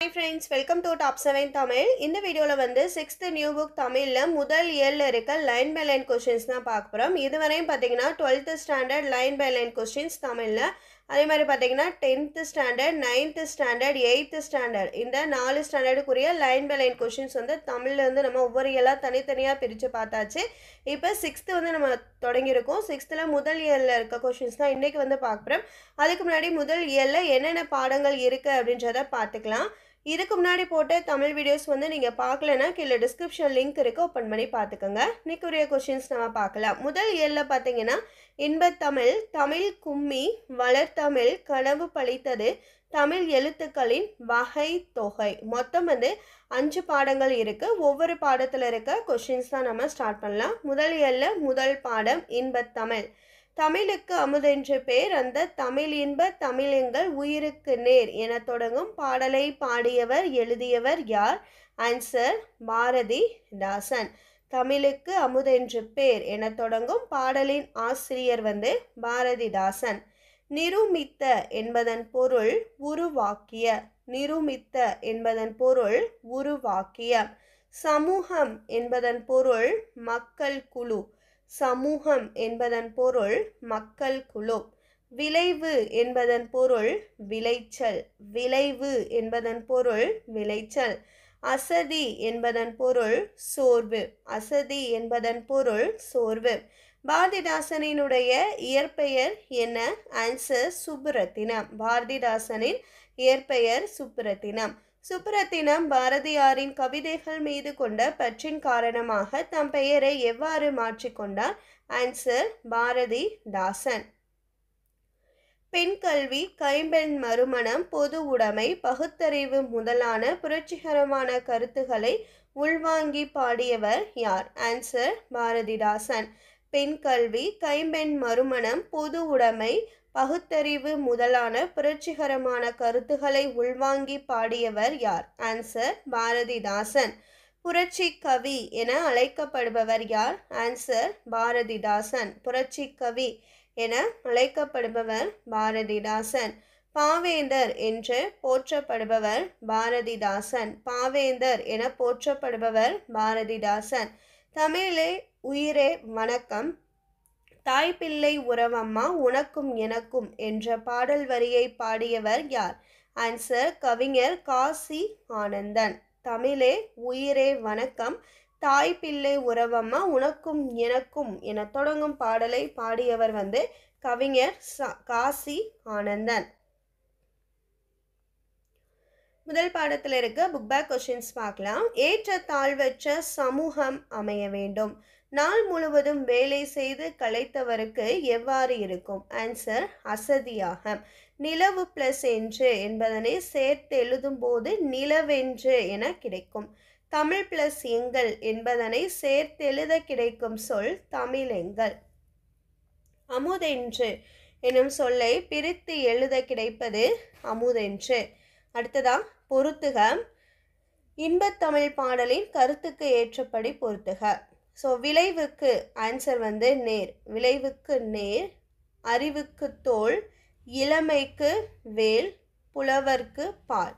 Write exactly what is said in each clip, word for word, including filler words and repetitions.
Hi friends, welcome to Top seven Tamil. இந்த வீடியோல வந்து sixth நியூ புக் தமிழ்ல முதல் இயர்ல இருக்க லைன் பை லைன் क्वेश्चंस தான் பார்க்க போறோம். இதுவரையும் பாத்தீங்கன்னா twelfth standard line by line questions தமிழ்ல, அதே மாதிரி பாத்தீங்கன்னா tenth standard, ninth standard, eighth standard இந்த நாலு ஸ்டாண்டர்டுக்குரிய லைன் பை லைன் क्वेश्चंस வந்து தமிழ்ல வந்து நம்ம ஒவ்வொரு இயலா தனித்தனியா பிரிச்சு பார்த்தாச்சு. இப்போ sixth வந்து நம்ம தொடங்கி இருக்கோம். sixthல முதல் இயர்ல இருக்க क्वेश्चंस தான் இன்னைக்கு வந்து பார்க்க போறோம். அதுக்கு முன்னாடி முதல் இயர்ல என்னென்ன பாடங்கள் இருக்கு அப்படின்றத பார்த்துக்கலாம். இதுக்கு முன்னாடி போட்ட தமிழ் வீடியோஸ் வந்து நீங்கள் பார்க்கலன்னா கீழே டிஸ்கிரிப்ஷன் லிங்க் இருக்குது, ஓப்பன் பண்ணி பார்த்துக்கோங்க. இன்னைக்குரிய கொஷின்ஸ் நம்ம பார்க்கலாம். முதல் இயலில் பார்த்தீங்கன்னா இன்பத்தமிழ், தமிழ் கும்மி, வளர்த்தமிழ், கனவு பழித்தது, தமிழ் எழுத்துக்களின் வகை தொகை, மொத்தம் வந்து அஞ்சு பாடங்கள் இருக்குது. ஒவ்வொரு பாடத்தில் இருக்க கொஷின்ஸ் தான் நம்ம ஸ்டார்ட் பண்ணலாம். முதல் இயலில் முதல் பாடம் இன்பத்தமிழ். தமிழுக்கு அமுதென்று பேர், அந்த தமிழ் இன்ப தமிழெங்கள் உயிருக்கு நேர் என தொடங்கும் பாடலை பாடியவர் எழுதியவர் யார்? ஆன்சர் பாரதிதாசன். தமிழுக்கு அமுதென்று பேர் என தொடங்கும் பாடலின் ஆசிரியர் வந்து பாரதிதாசன். நிருமித்த என்பதன் பொருள் உருவாக்கிய. நிருமித்த என்பதன் பொருள் உருவாக்கிய. சமூகம் என்பதன் பொருள் மக்கள் குழு. சமூகம் என்பதன் பொருள் மக்கள் குழு. விளைவு என்பதன் பொருள் விளைச்சல். விளைவு என்பதன் பொருள் விளைச்சல். அசதி என்பதன் பொருள் சோர்வு. அசதி என்பதன் பொருள் சோர்வு. பாரதிதாசனினுடைய இயற்பெயர் என்ன? ஆன்சர் சுப்புரத்தினம். பாரதிதாசனின் இயற்பெயர் சுப்புரத்தினம். சுப்புரத்தினம் பாரதியாரின் கவிதைகள் மீது கொண்ட பற்றின் காரணமாக தம் பெயரை எவ்வாறு மாற்றிக்கொண்டார்? ஆன்சர் பாரதிதாசன். பெண் கல்வி, கைம்பெண் மறுமணம், பொது உடைமை, பகுத்தறிவு முதலான புரட்சிகரமான கருத்துக்களை உள்வாங்கி பாடியவர் யார்? ஆன்சர் பாரதிதாசன். பெண் கல்வி, கைம்பெண் மறுமணம், பொது உடைமை, பகுத்தறிவு முதலான புரட்சிகரமான கருத்துக்களை உள்வாங்கி பாடியவர் யார்? ஆன்சர் பாரதிதாசன். புரட்சி கவி என அழைக்கப்படுபவர் யார்? ஆன்சர் பாரதிதாசன். புரட்சி கவி என அழைக்கப்படுபவர் பாரதிதாசன். பாவேந்தர் என்று போற்றப்படுபவர் பாரதிதாசன். பாவேந்தர் என போற்றப்படுபவர் பாரதிதாசன். தமிழே உயிரே வணக்கம், தாய்பிள்ளை உறவம்மா உனக்கும் எனக்கும் என்ற பாடல் வரியை பாடியவர் யார்? ஆன்சர் கவிஞர் காசி ஆனந்தன். தமிழே உயிரே வணக்கம், தாய்பிள்ளை உறவம்மா உனக்கும் எனக்கும் என தொடங்கும் பாடலை பாடியவர் வந்து கவிஞர் காசி ஆனந்தன். முதல் பாடத்தில் இருக்க புக் பேக் கொஸ்டின்ஸ் பார்க்கலாம். ஏற்ற தாழ்வற்ற சமூகம் அமைய வேண்டும். நாள் முழுவதும் வேலை செய்து களைத்தவருக்கு எவ்வாறு இருக்கும்? ஆன்சர் அசதியாக. நிலவு பிளஸ் என்று என்பதனை சேர்த்து எழுதும் போது நிலவென்று என கிடைக்கும். தமிழ் பிளஸ் எங்கள் என்பதனை சேர்த்து எழுத கிடைக்கும் சொல் தமிழெங்கள். அமுதென்று எனும் சொல்லை பிரித்து எழுத கிடைப்பது அமுதென்று. அடுத்ததா பொருத்துக. இன்பத்தமிழ் பாடலின் கருத்துக்கு ஏற்றபடி பொருத்துக. ஸோ விளைவுக்கு ஆன்சர் வந்து நேர். விளைவுக்கு நேர், அறிவுக்கு தோல், இளமைக்கு வேல், புலவர்க்கு பால்.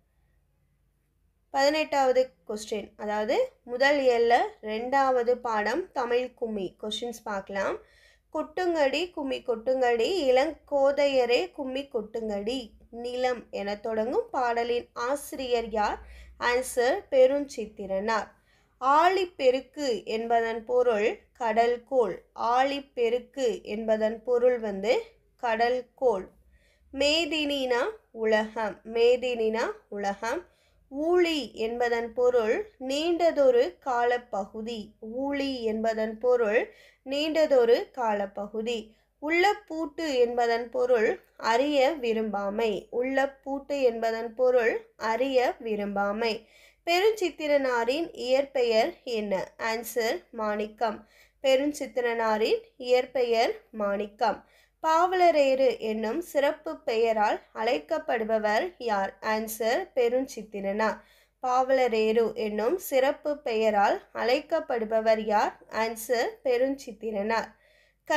பதினெட்டாவது கொஸ்டின், அதாவது முதல் இயல்ல ரெண்டாவது பாடம் தமிழ் கும்மி கொஸ்டின்ஸ் பார்க்கலாம். கொட்டுங்கடி கும்மி கொட்டுங்கடி, இளங்கோதையரே கும்மி கொட்டுங்கடி, நிலம் என தொடங்கும் பாடலின் ஆசிரியர் யார்? ஆன்சர் பெருஞ்சித்திரனார். ஆழிப்பெருக்கு என்பதன் பொருள் கடல்கோள். ஆழிப்பெருக்கு என்பதன் பொருள் வந்து கடல்கோள். மேதினினா உலகம். மேதினினா உலகம். ஊழி என்பதன் பொருள் நீண்டதொரு காலப்பகுதி. ஊழி என்பதன் பொருள் நீண்டதொரு காலப்பகுதி. உள்ளப்பூட்டு என்பதன் பொருள் அறிய விரும்பாமை. உள்ளப்பூட்டு என்பதன் பொருள் அறிய விரும்பாமை. பெருஞ்சித்திரனாரின் இயற்பெயர் என்ன? ஆன்சர் மாணிக்கம். பெருஞ்சித்திரனாரின் இயற்பெயர் மாணிக்கம். பாவலரேறு என்னும் சிறப்பு பெயரால் அழைக்கப்படுபவர் யார்? ஆன்சர் பெருஞ்சித்திரனார். பாவலரேறு என்னும் சிறப்பு பெயரால் அழைக்கப்படுபவர் யார்? ஆன்சர் பெருஞ்சித்திரனார்.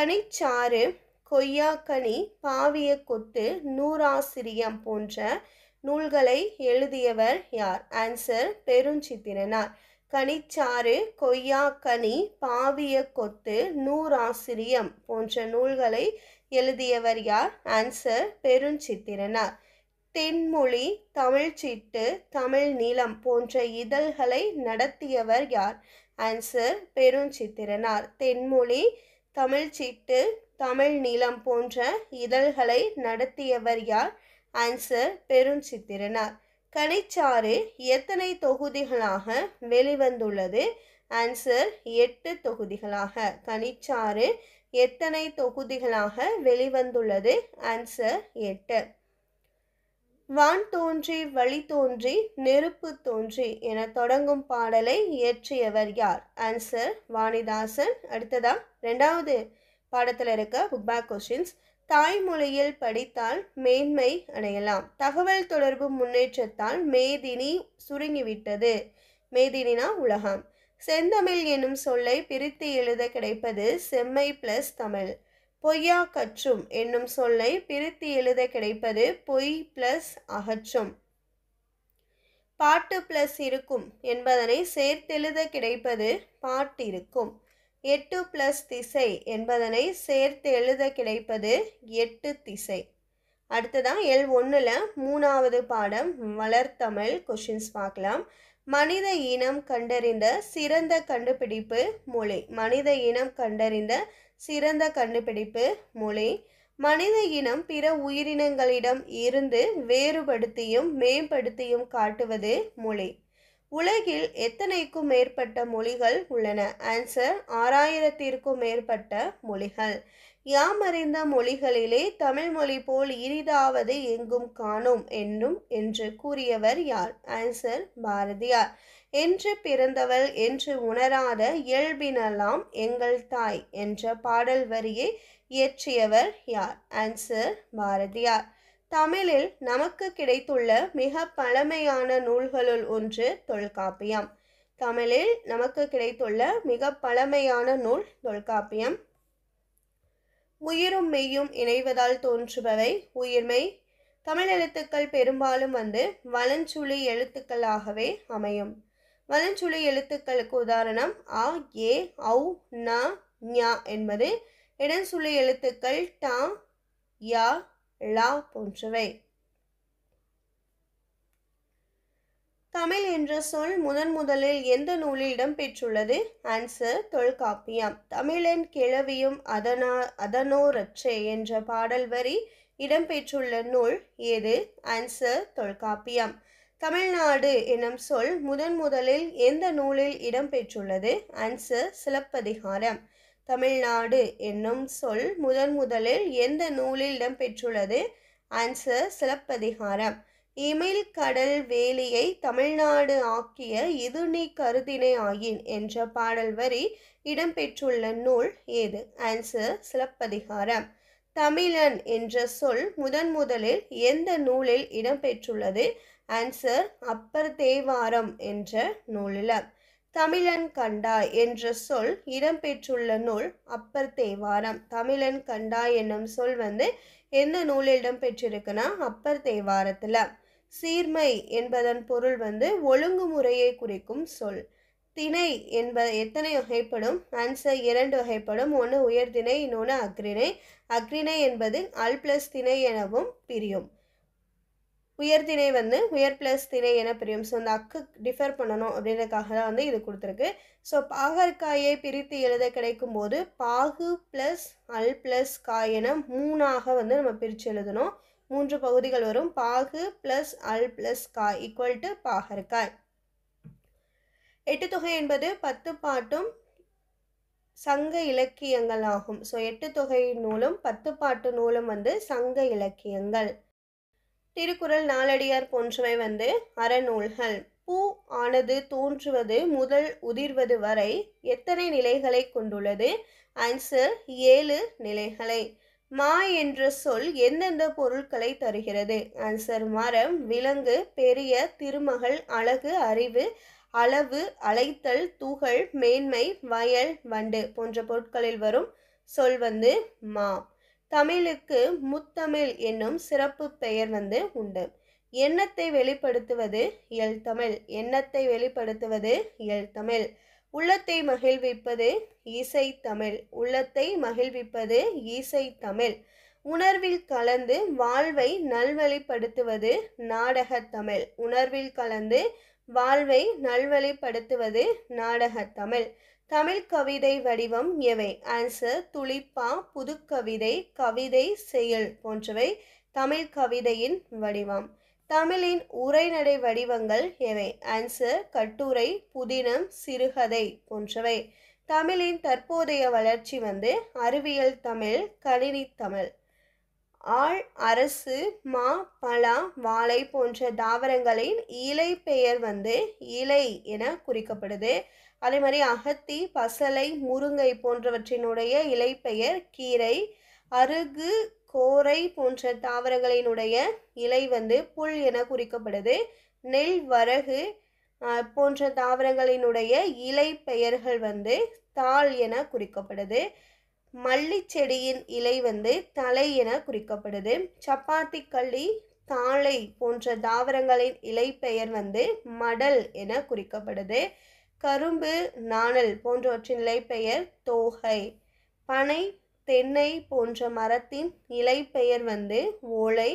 கனிச்சாறு, கொய்யாக்கனி, பாவிய கொத்து, நூறாசிரியம் போன்ற நூல்களை எழுதியவர் யார்? ஆன்சர் பெருஞ்சித்திரனார். கனிச்சாறு, கொய்யாக்கனி, பாவிய கொத்து, நூறாசிரியம் போன்ற நூல்களை எழுதியவர் யார்? ஆன்சர் பெருஞ்சித்திரனார். தென்மொழி, தமிழ்ச்சிட்டு, தமிழ் நீளம் போன்ற இதழ்களை நடத்தியவர் யார்? ஆன்சர் பெருஞ்சித்திரனார். தென்மொழி, தமிழ்ச்சிட்டு, தமிழ் நீளம் போன்ற இதழ்களை நடத்தியவர் யார்? ஆன்சர் பெருஞ்சித்திரனார். கனிச்சாறு எத்தனை தொகுதிகளாக வெளிவந்துள்ளது? ஆன்சர் எட்டு தொகுதிகளாக. கனிச்சாறு எத்தனை தொகுதிகளாக வெளிவந்துள்ளது? ஆன்சர் எட்டு. வான் தோன்றி வழி தோன்றி நெருப்பு தோன்றி என தொடங்கும் பாடலை இயற்றியவர் யார்? ஆன்சர் வாணிதாசன். அடுத்ததா ரெண்டாவது பாடத்தில் இருக்க புக் பேக் கொஸ்டின்ஸ். தாய்மொழியில் படித்தால் மேன்மை அடையலாம். தகவல் தொடர்பு முன்னேற்றத்தால் மேதினி சுருங்கிவிட்டது. மேதினினா உலகம். செந்தமிழ் என்னும் சொல்லை பிரித்து எழுத கிடைப்பது செம்மை பிளஸ் தமிழ். பொய்யா கற்றும் என்னும் சொல்லை பிரித்து எழுத கிடைப்பது பொய் பிளஸ் அகற்றும். பாட்டு பிளஸ் இருக்கும் என்பதனை சேர்த்தெழுத கிடைப்பது பாட்டிருக்கும். எட்டு பிளஸ் திசை என்பதனை சேர்த்து எழுத கிடைப்பது எட்டு திசை. அடுத்ததான் எல் ஒன்றில் மூணாவது பாடம் வளர்த்தமிழ் கொஷின்ஸ் பார்க்கலாம். மனித இனம் கண்டறிந்த சிறந்த கண்டுபிடிப்பு மொழி. மனித இனம் கண்டறிந்த சிறந்த கண்டுபிடிப்பு மொழி. மனித இனம் பிற உயிரினங்களிடம் இருந்து வேறுபடுத்தியும் மேம்படுத்தியும் காட்டுவது மொழி. உலகில் எத்தனைக்கும் மேற்பட்ட மொழிகள் உள்ளன? ஆன்சர் ஆறாயிரத்திற்கும் மேற்பட்ட மொழிகள். யாமறிந்த மொழிகளிலே தமிழ் மொழி போல் இனிதாவது எங்கும் காணோம் என்னும் என்று கூறியவர் யார்? ஆன்சர் பாரதியார். என்று பிறந்தவள் என்று உணராத இயல்பினலாம் எங்கள் தாய் என்ற பாடல் வரியை இயற்றியவர் யார்? ஆன்சர் பாரதியார். தமிழில் நமக்கு கிடைத்துள்ள மிக பழமையான நூல்களுள் ஒன்று தொல்காப்பியம். தமிழில் நமக்கு கிடைத்துள்ள மிக பழமையான நூல் தொல்காப்பியம். உயிரும் மெய்யும் இணைவதால் தோன்றுபவை உயிர்மெய். தமிழ் எழுத்துக்கள் பெரும்பாலும் வந்து வலஞ்சுழி எழுத்துக்களாகவே அமையும். வலஞ்சுழி எழுத்துக்களுக்கு உதாரணம் அ, ஏ, ஔ, ந, ஞ என்பது. இடஞ்சுழி எழுத்துக்கள் ட, ய, ல போன்றவை. தமிழ் என்ற சொல் முதன் முதலில் எந்த நூலில் இடம்பெற்றுள்ளது? ஆன்சர் தொல்காப்பியம். தமிழன் கிளவியும் அதனா அதனோரற்றே என்ற பாடல் வரி இடம்பெற்றுள்ள நூல் ஏது? ஆன்சர் தொல்காப்பியம். தமிழ்நாடு எனும் சொல் முதன் முதலில் எந்த நூலில் இடம்பெற்றுள்ளது? ஆன்சர் சிலப்பதிகாரம். தமிழ்நாடு என்னும் சொல் முதன் முதலில் எந்த நூலில் இடம்பெற்றுள்ளது? ஆன்சர் சிலப்பதிகாரம். இமிழ் கடல் வேலியை தமிழ்நாடு ஆக்கிய இது நீ கருதினை ஆயின் என்ற பாடல் வரி இடம்பெற்றுள்ள நூல் ஏது? ஆன்சர் சிலப்பதிகாரம். தமிழன் என்ற சொல் முதன் முதலில் எந்த நூலில் இடம்பெற்றுள்ளது? ஆன்சர் அப்பர் தேவாரம் என்ற நூலில். தமிழன் கண்டாய் என்ற சொல் இடம்பெற்றுள்ள நூல் அப்பர் தேவாரம். தமிழன் கண்டாய் என்னும் சொல் வந்து எந்த நூலில் இடம்பெற்றிருக்குன்னா அப்பர் தேவாரத்தில். சீர்மை என்பதன் பொருள் வந்து ஒழுங்குமுறையை குறிக்கும் சொல். திணை என்பது எத்தனை வகைப்படும்? ஆன்சர் இரண்டு வகைப்படும். ஒன்று உயர்திணை, இன்னொன்று அக்ரிணை. அக்ரிணை என்பது அல் பிளஸ் திணை எனவும் பிரியும். உயர்திணை வந்து உயர் பிளஸ் திணை என பிரியும். ஸோ அந்த அக்கு டிஃபர் பண்ணணும் அப்படின்றதுக்காக தான் வந்து இது கொடுத்துருக்கு. ஸோ பாகற்காயை பிரித்து எழுத கிடைக்கும் போது பாகு பிளஸ் அல் பிளஸ் காய் என மூணாக வந்து நம்ம பிரித்து எழுதணும். மூன்று பகுதிகள் வரும். பாகு பிளஸ் அல் பிளஸ் காய் ஈக்குவல் டு பாகற்காய். எட்டு தொகை என்பது பத்து பாட்டும் சங்க இலக்கியங்கள் ஆகும். ஸோ எட்டு தொகை நூலும் பத்து பாட்டு நூலும் வந்து சங்க இலக்கியங்கள். திருக்குறள், நாலடியார் போன்றவை வந்து அறநூல்கள். பூ ஆனது தோன்றுவது முதல் உதிர்வது வரை எத்தனை நிலைகளை கொண்டுள்ளது? ஆன்சர் ஏழு நிலைகளை. மா என்ற சொல் எந்தெந்த பொருட்களை தருகிறது? ஆன்சர் மரம், விலங்கு, பெரிய, திருமகள், அழகு, அறிவு, அளவு, அழைத்தல், துகள், மேன்மை, வயல், வண்டு போன்ற பொருட்களில் வரும் சொல் வந்து மா. தமிழுக்கு முத்தமிழ் என்னும் சிறப்பு பெயர் வந்து உண்டு. எண்ணத்தை வெளிப்படுத்துவது இயல்தமிழ். எண்ணத்தை வெளிப்படுத்துவது இயல்தமிழ். உள்ளத்தை மகிழ்விப்பது இசைத்தமிழ். உள்ளத்தை மகிழ்விப்பது இசைத்தமிழ். உணர்வில் கலந்து வாழ்வை நல்வழிப்படுத்துவது நாடகத்தமிழ். உணர்வில் கலந்து வாழ்வை நல்வழிப்படுத்துவது நாடகத்தமிழ். தமிழ் கவிதை வடிவம் எவை? ஆன்சர் துளிப்பா, புதுக்கவிதை, கவிதை, செயல் போன்றவை தமிழ் கவிதையின் வடிவம். தமிழின் உரைநடை வடிவங்கள் எவை? ஆன்சர் கட்டுரை, புதினம், சிறுகதை போன்றவை. தமிழின் தற்போதைய வளர்ச்சி வந்து அறிவியல் தமிழ், கணினி தமிழ். ஆள், அரசு, மா, பலா, வாழை போன்ற தாவரங்களின் இலை பெயர் வந்து இலை என குறிக்கப்படுது. அதே மாதிரி அகத்தி, பசலை, முருங்கை போன்றவற்றினுடைய இலை பெயர் கீரை. அருகு, கோரை போன்ற தாவரங்களினுடைய இலை வந்து புல் என குறிக்கப்படுது. நெல், வரகு போன்ற தாவரங்களினுடைய இலை பெயர்கள் வந்து தாள் என குறிக்கப்படுது. மல்லி செடியின் இலை வந்து தலை என குறிக்கப்படுது. சப்பாத்தி களி, தாழை போன்ற தாவரங்களின் இலை பெயர் வந்து மடல் என குறிக்கப்படுது. கரும்பு, நாணல் போன்றவற்றின் இலை பெயர் தோகை. பனை, தென்னை போன்ற மரத்தின் இலை பெயர் வந்து ஓலை.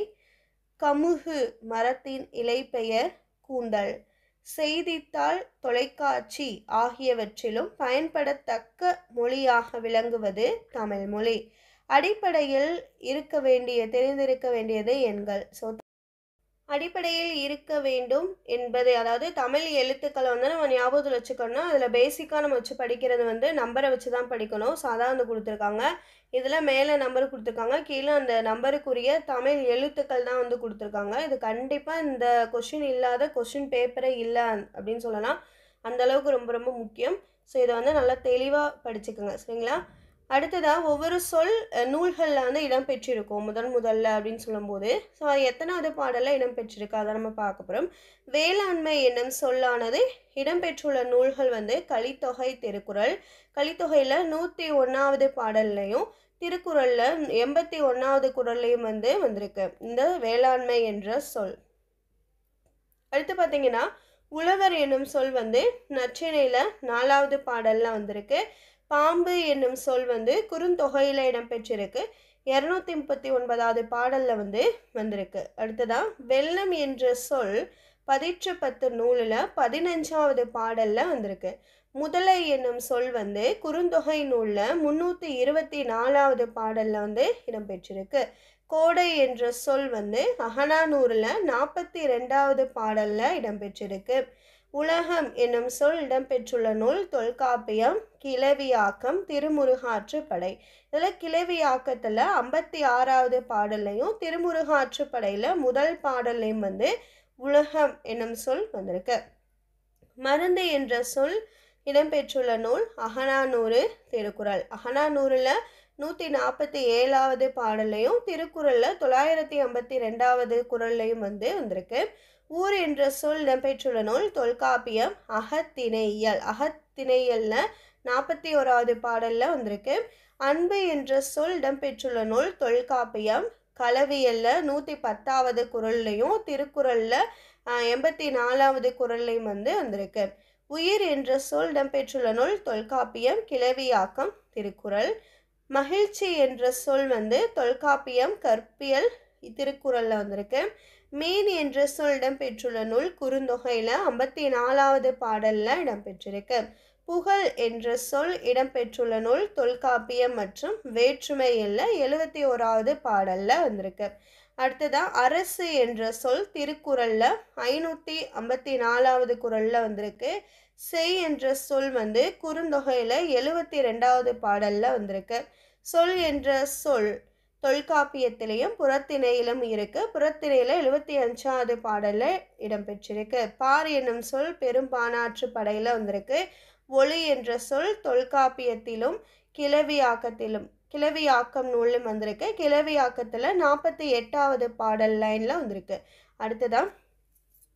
கமுகு மரத்தின் இலை பெயர் கூந்தல். செய்தித்தாள், தொலைக்காட்சி ஆகியவற்றிலும் பயன்படத்தக்க மொழியாக விளங்குவது தமிழ் மொழி. அடிப்படையில் இருக்க வேண்டிய தெரிந்திருக்க வேண்டியது எண்கள். ஸோ அடிப்படையில் இருக்க வேண்டும் என்பது, அதாவது தமிழ் எழுத்துக்களை வந்து நம்ம ஞாபகத்தில் வச்சுக்கணும்னா அதில் பேசிக்காக நம்ம வச்சு படிக்கிறது வந்து நம்பரை வச்சு தான் படிக்கணும். சாதாரண வந்து கொடுத்துருக்காங்க. இதில் மேலே நம்பர் கொடுத்துருக்காங்க, கீழே அந்த நம்பருக்குரிய தமிழ் எழுத்துக்கள் தான் வந்து கொடுத்துருக்காங்க. இது கண்டிப்பாக இந்த கொஷின் இல்லாத கொஷின் பேப்பரே இல்லை அப்படின்னு சொல்லலாம். அந்தளவுக்கு ரொம்ப ரொம்ப முக்கியம். ஸோ இதை வந்து நல்லா தெளிவாக படிச்சுக்கோங்க, சரிங்களா? அடுத்ததாக ஒவ்வொரு சொல் நூல்களில் வந்து இடம்பெற்றிருக்கும் முதல் முதல்ல அப்படின்னு சொல்லும்போது, ஸோ அது எத்தனாவது பாடலில் இடம்பெற்றிருக்கு அதை நம்ம பார்க்க போகிறோம். வேளாண்மை என்னும் சொல்லானது இடம்பெற்றுள்ள நூல்கள் வந்து கலித்தொகை, திருக்குறள். கலித்தொகையில் நூற்றி ஒன்றாவது பாடல்லையும் திருக்குறளில் எண்பத்தி ஒன்றாவது குறள்லையும் வந்து வந்திருக்கு இந்த வேளாண்மை என்ற சொல். அடுத்து பார்த்தீங்கன்னா உழவர் என்னும் சொல் வந்து நற்றிணையில் நாலாவது பாடலில் வந்திருக்கு. பாம்பு என்னும் சொல் வந்து குறுந்தொகையில் இடம்பெற்றிருக்கு, இரநூத்தி முப்பத்தி ஒன்பதாவது பாடலில் வந்து வந்திருக்கு. அடுத்ததான் வெள்ளம் என்ற சொல் பதிற்று பத்து நூலில் பதினஞ்சாவது பாடலில் வந்திருக்கு. முதலை என்னும் சொல் வந்து குறுந்தொகை நூலில் முந்நூற்றி இருபத்தி நாலாவது பாடலில் வந்து இடம்பெற்றிருக்கு. கோடை என்ற சொல் வந்து அகநானூறில் நாற்பத்தி ரெண்டாவது பாடலில் இடம்பெற்றிருக்கு. உலகம் என்னும் சொல் இடம்பெற்றுள்ள நூல் தொல்காப்பியம், கிளவியாக்கம், திருமுருகாற்றுப்படை. இதில் கிளவியாக்கத்தில் ஐம்பத்தி ஆறாவது பாடல்லையும் திருமுருகாற்றுப்படையில் முதல் பாடல்லையும் வந்து உலகம் என்னும் சொல் வந்திருக்கு. மருந்து என்ற சொல் இடம்பெற்றுள்ள நூல் அகநானூறு, திருக்குறள். அகநானூறில் நூற்றி நாற்பத்தி ஏழாவது பாடல்லையும் திருக்குறளில் தொள்ளாயிரத்தி ஐம்பத்தி ரெண்டாவது குறள்லையும் வந்து வந்திருக்கு. ஊர் என்ற சொல் இடம்பெற்றுள்ள நூல் தொல்காப்பியம், அகத்திணையியல். அகத்திணையியலில் நாற்பத்தி ஓராவது பாடலில் வந்திருக்கு. அன்பு என்ற சொல் இடம்பெற்றுள்ள நூல் தொல்காப்பியம், களவியலில் நூற்றி பத்தாவது குறள்லையும் திருக்குறளில் எண்பத்தி நாலாவது குறள்லையும் வந்து வந்திருக்கு. உயிர் என்ற சொல் இடம்பெற்றுள்ள நூல் தொல்காப்பியம், கிளவியாக்கம், திருக்குறள். மகிழ்ச்சி என்ற சொல் வந்து தொல்காப்பியம், கற்பியல், திருக்குறளில் வந்திருக்கு. மீன் என்ற சொல் இடம்பெற்றுள்ள நூல் குறுந்தொகையில் ஐம்பத்தி நாலாவது பாடலில் இடம்பெற்றிருக்கு. புகழ் என்ற சொல் இடம்பெற்றுள்ள நூல் தொல்காப்பியம் மற்றும் வேற்றுமையில் எழுபத்தி ஓராவது பாடலில் வந்திருக்கு. அடுத்ததாக அரசு என்ற சொல் திருக்குறளில் ஐநூற்றி ஐம்பத்தி நாலாவது குறளில் வந்திருக்கு. செய் என்ற சொல் வந்து குறுந்தொகையில் எழுபத்தி ரெண்டாவது பாடலில் வந்திருக்கு. சொல் என்ற சொல் தொல்காப்பியத்திலையும் புறத்திணையிலும் இருக்கு. புறத்திணையில் எழுபத்தி அஞ்சாவது பாடலில் இடம்பெற்றிருக்கு. பார் என்னும் சொல் பெரும்பானாற்று படையில் வந்திருக்கு. ஒளி என்ற சொல் தொல்காப்பியத்திலும் கிளவியாக்கத்திலும் கிளவியாக்கம் நூலும் வந்திருக்கு. கிளவியாக்கத்தில் நாற்பத்தி எட்டாவது பாடல் லைனில் வந்திருக்கு. அடுத்ததான்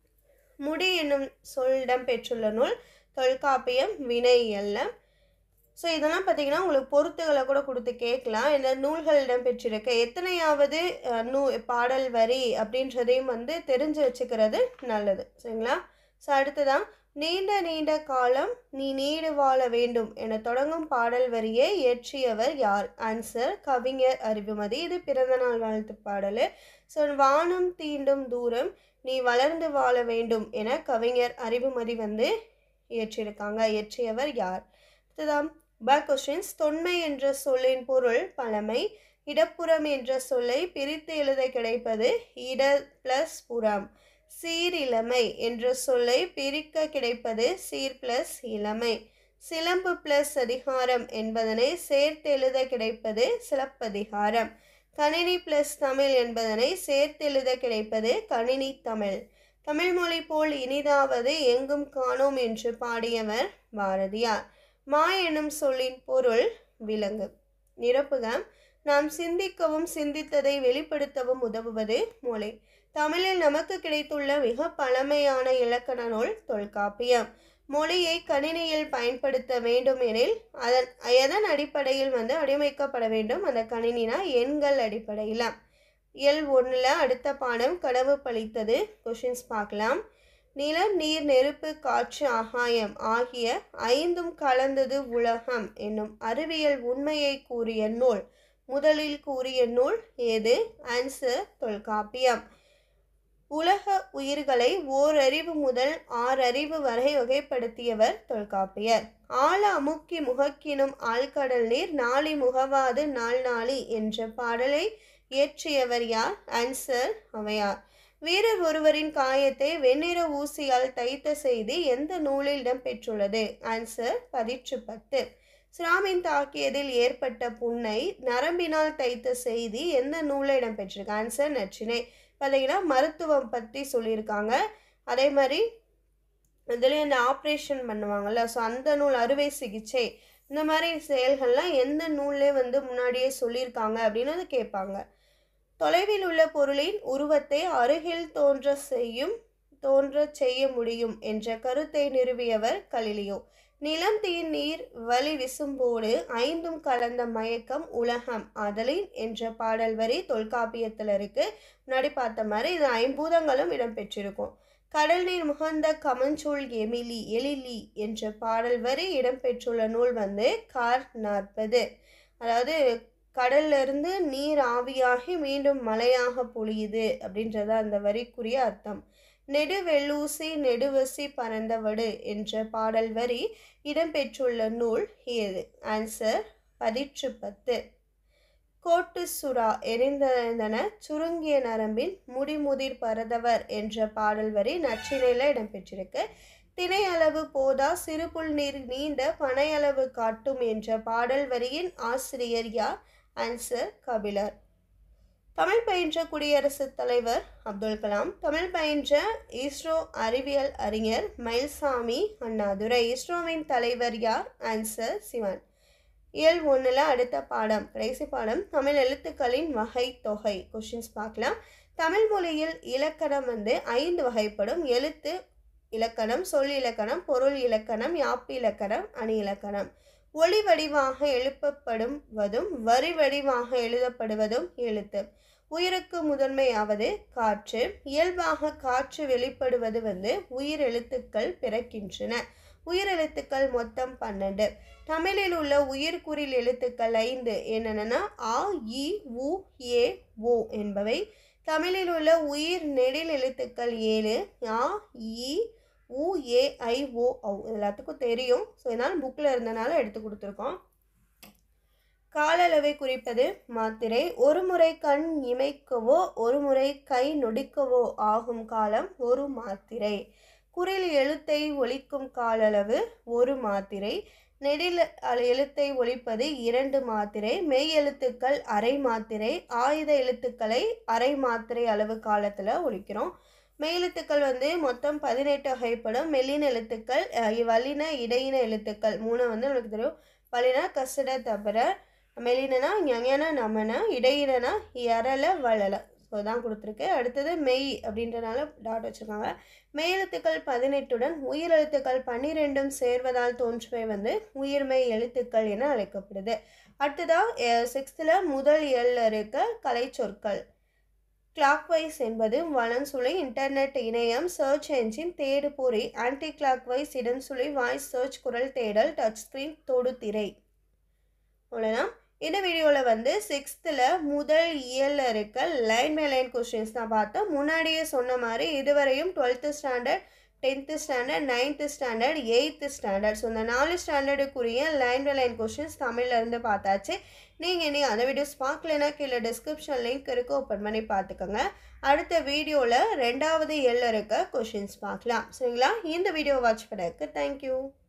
முடி என்னும் சொல் இடம்பெற்றுள்ள நூல் தொல்காப்பியம், வினையியல்ல. ஸோ இதெல்லாம் பார்த்தீங்கன்னா உங்களுக்கு பொருத்துகளை கூட கொடுத்து கேட்கலாம். இந்த நூல்கள் இடம்பெற்றிருக்க எத்தனையாவது நூ பாடல் வரி அப்படின்றதையும் வந்து தெரிஞ்சு வச்சுக்கிறது நல்லது. சரிங்களா? ஸோ அடுத்ததான் நீண்ட நீண்ட காலம் நீ நீடு வாழ வேண்டும் என தொடங்கும் பாடல் வரியை இயற்றியவர் யார்? ஆன்சர் கவிஞர் அறிவுமதி. இது பிறந்தநாள் வாழ்த்து பாடல். ஸோ வானம் தீண்டும் தூரம் நீ வளர்ந்து வாழ வேண்டும் என கவிஞர் அறிவுமதி வந்து இயற்றியிருக்காங்க. இயற்றியவர் யார்? அடுத்ததான் பேக் கொஸ்டின்ஸ். தொன்மை என்ற சொல்லின் பொருள் பழமை. இடப்புறம் என்ற சொல்லை பிரித்து எழுத கிடைப்பது இட பிளஸ் புறம். சீர் இளமை என்ற சொல்லை பிரிக்க கிடைப்பது சீர் பிளஸ் இளமை. சிலம்பு பிளஸ் அதிகாரம் என்பதனை சேர்த்து எழுத கிடைப்பது சிலப்பதிகாரம். கணினி பிளஸ் தமிழ் என்பதனை சேர்த்து எழுத கிடைப்பது கணினி தமிழ். தமிழ் மொழி போல் இனிதாவது எங்கும் காணோம் என்று பாடியவர் பாரதியார். மா எனும் சொல்லின் பொருள் விலங்கு. நிரப்புக. நாம் சிந்திக்கவும் சிந்தித்ததை வெளிப்படுத்தவும் உதவுவது மொழி. தமிழில் நமக்கு கிடைத்துள்ள மிக பழமையான இலக்கண நூல் தொல்காப்பியம். மொழியை கணினியில் பயன்படுத்த வேண்டும் எனில் அதன் எதன் அடிப்படையில் வந்து வடிவமைக்கப்பட வேண்டும்? அந்த கணினினா எண்கள் அடிப்படையில். எல் ஒன்றில் அடுத்த பாடம் கனவு பழித்தது. கொஷின்ஸ் பார்க்கலாம். நிலம் நீர் நெருப்பு காற்று ஆகாயம் ஆகிய ஐந்தும் கலந்தது உலகம் என்னும் அறிவியல் உண்மையை கூறிய நூல். முதலில் கூறிய நூல் ஏது? ஆன்சர் தொல்காப்பியம். உலக உயிர்களை ஓரறிவு முதல் ஆறறிவு வரை வகைப்படுத்தியவர் தொல்காப்பியர். ஆழ அமுக்கி முகக்கினும் ஆழ்கடல் நீர் நாளி முகவாது நாள் நாளி என்ற பாடலை இயற்றியவர் யார்? ஆன்சர் ஔவையார். வீரர் ஒருவரின் காயத்தை வெண்ணிற ஊசியால் தைத்த செய்தி எந்த நூலில் இடம்பெற்றுள்ளது? ஆன்சர் பதிற்று பத்து. சிராமின் தாக்கியதில் ஏற்பட்ட புண்ணை நரம்பினால் தைத்த செய்தி எந்த நூலில் இடம்பெற்றிருக்கு? ஆன்சர் நற்றிணை. பார்த்தீங்கன்னா மருத்துவம் பற்றி சொல்லியிருக்காங்க. அதே மாதிரி இதுலேயும் இந்த ஆப்ரேஷன் பண்ணுவாங்கள்ல, ஸோ அந்த நூல் அறுவை சிகிச்சை இந்த மாதிரி செயல்கள்லாம் எந்த நூல்லே வந்து முன்னாடியே சொல்லியிருக்காங்க அப்படின்னு கேட்பாங்க. தொலைவில் உள்ள பொருளின் உருவத்தை அருகில் தோன்ற செய்யும் தோன்ற செய்ய முடியும் என்ற கருத்தை நிறுவியவர் கலிலியோ. நிலம் தீ நீர் வலி விசும்போடு ஐந்தும் கலந்த மயக்கம் உலகம் அதலின் என்ற பாடல் வரி தொல்காப்பியத்தில் இருக்கு. முன்னாடி பார்த்த மாதிரி இது ஐம்பூதங்களும் இடம்பெற்றிருக்கும். கடல் நீர் முகந்த கமஞ்சூல் எமிலி எழிலி என்ற பாடல் வரி இடம்பெற்றுள்ள நூல் வந்து கார் நாற்பது. அதாவது கடல்ல இருந்து நீர் ஆவியாகி மீண்டும் மழையாக பொழியுது அப்படின்றத அந்த வரிக்குரிய அர்த்தம். நெடுவெள்ளூசி நெடுவசி பரந்தவடு என்ற பாடல் வரி இடம்பெற்றுள்ள நூல் ஏது? ஆன்சர் பதிற்று பத்து. கோட்டு சுறா எரிந்தன சுருங்கிய நரம்பின் முடிமுதிர் பரதவர் என்ற பாடல் வரி நற்றிணையில் இடம்பெற்றிருக்கு. திணை அளவு போதா சிறுபுல் நீர் நீண்ட பனையளவு காட்டும் என்ற பாடல் வரியின் ஆசிரியர் யார்? ஆன்சர் கபிலர். தமிழ் பயின்ற குடியரசுத் தலைவர் அப்துல் கலாம். தமிழ் பயின்ற இஸ்ரோ அறிவியல் அறிஞர் மயில்சாமி அண்ணாதுரை. இஸ்ரோவின் தலைவர் யார்? ஆன்சர் சிவன். இயல் ஒன்றில் அடுத்த பாடம் கடைசி பாடம் தமிழ் எழுத்துக்களின் வகை தொகை. கொஷின்ஸ் பார்க்கலாம். தமிழ் மொழியில் இலக்கணம் வந்து ஐந்து வகைப்படும். எழுத்து இலக்கணம், சொல் இலக்கணம், பொருள் இலக்கணம், யாப்பு இலக்கணம், அணி இலக்கணம். ஒளி வடிவாக எழுப்பப்படுவதும் வரி வடிவாக எழுதப்படுவதும் எழுத்து. உயிருக்கு முதன்மையாவது காற்று. இயல்பாக காற்று வெளிப்படுவது வந்து உயிர் எழுத்துக்கள் பிறக்கின்றன. உயிர் எழுத்துக்கள் மொத்தம் பன்னெண்டு. தமிழில் உள்ள உயிர்குறில் எழுத்துக்கள் ஐந்து என்னென்னா ஆ, இ, உ, ஏ, ஓ என்பவை. தமிழில் உள்ள உயிர் நெடில் எழுத்துக்கள் ஏழு. ஆ, இ, உ, ஏ, ஐ, ஓ, ஔ. எல்லாத்துக்கும் தெரியும். ஸோ இதனால் புக்கில் இருந்தனால எடுத்து கொடுத்துருக்கோம். கால அளவை குறிப்பது மாத்திரை. ஒரு முறை கண் இமைக்கவோ ஒரு முறை கை நொடிக்கவோ ஆகும் காலம் ஒரு மாத்திரை. குறில் எழுத்தை ஒலிக்கும் கால அளவு ஒரு மாத்திரை. நெடில் எழுத்தை ஒலிப்பது இரண்டு மாத்திரை. மெய் எழுத்துக்கள் அரை மாத்திரை. ஆயுத எழுத்துக்களை அரை மாத்திரை அளவு காலத்தில் ஒலிக்கிறோம். மெய்யெழுத்துக்கள் வந்து மொத்தம் பதினெட்டு வகைப்படும். மெல்லின எழுத்துக்கள், வல்லின இடையின எழுத்துக்கள் மூணு வந்து நமக்கு தெரியும். வல்லின கசட தபர, மெல்லினா ஞன நமன, இடையினா எரல வளல. ஸோ அதான் கொடுத்துருக்கு. அடுத்தது மெய் அப்படின்றனால டாட் வச்சுருக்காங்க. மெய்யெழுத்துக்கள் பதினெட்டுடன் உயிரெழுத்துக்கள் பன்னிரெண்டும் சேர்வதால் தோன்றுவை வந்து உயிர்மெய் எழுத்துக்கள் என அழைக்கப்படுது. அடுத்ததாக சிக்ஸ்த்தில் முதல் எல் இருக்க கலைச்சொற்கள். கிளாக் வைஸ் என்பது வலன்சுழி, இன்டர்நெட் இணையம், சர்ச் என்ஜின், தேடுபொறி, ஆன்டி கிளாக் வைஸ் இடன்சுழி, வாய்ஸ் சர்ச், குரல் தேடல், டச் ஸ்க்ரீன், தொடுதிரை. அவ்வளோதான். இந்த வீடியோவில் வந்து சிக்ஸ்த்தில் முதல் இயலில் இருக்க லைன் பை லைன் கொஸ்டின்ஸ் தான் பார்த்தோம். முன்னாடியே சொன்ன மாதிரி இதுவரையும் twelfth standard, tenth standard, ninth standard, eighth standard, so இந்த நாலு ஸ்டாண்டர்டுக்குரிய லைன் பை லைன் கொஸ்டின்ஸ் தமிழ்லேருந்து பார்த்தாச்சு. நீங்கள் இனி அந்த வீடியோஸ் பார்க்கலன்னா கீழே டிஸ்கிரிப்ஷன் லிங்க் இருக்குது, ஓப்பன் பண்ணி பார்த்துக்கோங்க. அடுத்த வீடியோவில் ரெண்டாவது எல்ல இருக்க கொஷின்ஸ் பார்க்கலாம். சரிங்களா? இந்த வீடியோ வாட்ச் பண்ணதுக்கு தேங்க்யூ.